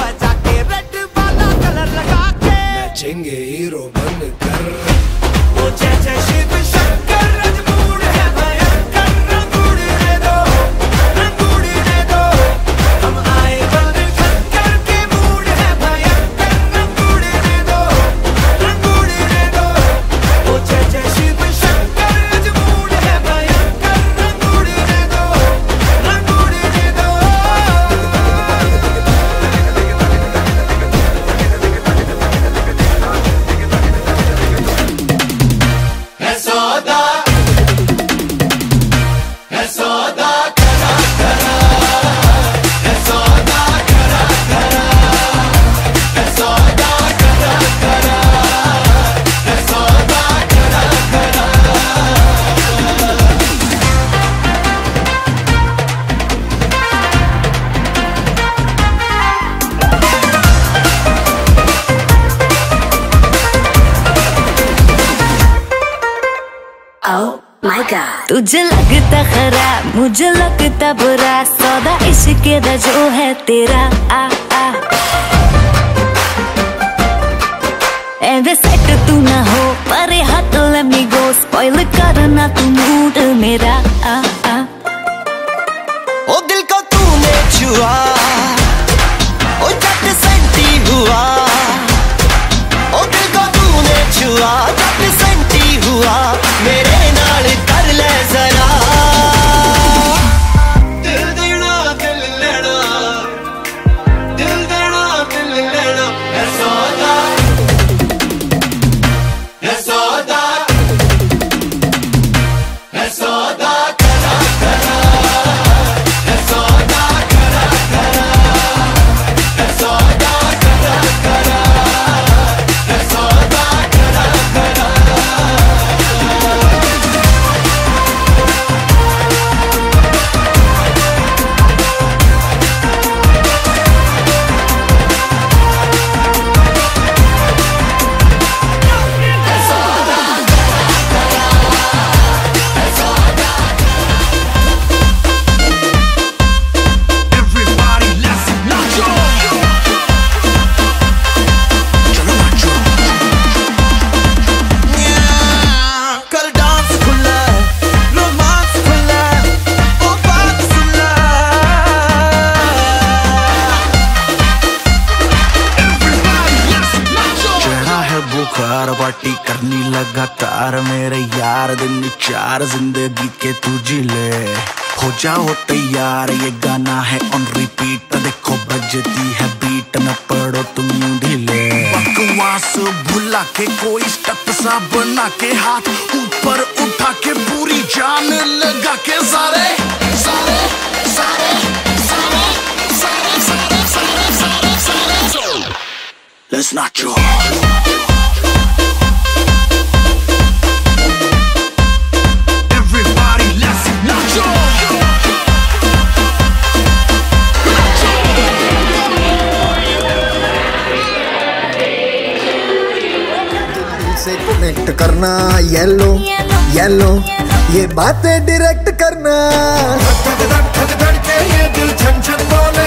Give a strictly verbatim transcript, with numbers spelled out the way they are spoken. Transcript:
बजा के रेड वाला कलर लगा के नाचेंगे हीरो बनकर। वो जय जय शिव शंकर रजमूड है भयंकर रंग उड़ने दो रंग उड़ने दो हम आए बल खंकर के मूड है भयंकर रंग उड़ने दो रंग उड़ने दो वो जय जय शिव शंकर रजमूड है भयंकर रंग उड़ने दो रंग उड़ने दो। है सौदा है सौदा करा करा है सौदा करा करा है सौदा करा करा है सौदा करा करा। Oh my God, तुझे लगता खराब मुझे लगता बुरा सौदा इश्क दा जो है तेरा आ आ एवे सेट तू ना हो परे हट let me go spoil करना तू मूड मेरा आ आ ओ दिल को तूने छुआ ओ झट सेंटी हुआ ओ दिल को तूने छुआ झट सेंटी हुआ मेरे नाल कर ले जरा दिल देना दिल लेना दिल देना दिल लेना है सौदा है सौदा है सौदा करा करा है सौदा करा करा है सौदा करा करा है सौदा करा करा। Everybody let's nacho, चलो नाचो। कल डांस खुला रोमांस खुला ओ बात सुना Everybody let's nacho। चढ़ा है बुखार पार्टी करनी लगातार मेरे यार दिन चार जिंदगी के तू जी ले हो जाओ तैयार ये गाना है ऑन रिपीट देखो बजती है बीट न पड़ो तुम यूं ढीले बकवास भुला के कोई स्टेप सा बना के हाथ ऊपर उठा के पूरी जान लगा के सारे सारे सारे सारे सारे सारे सारे सारे सारे Let's nacho। Everybody let's nacho। से कनेक्ट करना येलो येलो ये बातें डायरेक्ट करना धक धक धक धक धड़के ये दिल छन छन बोले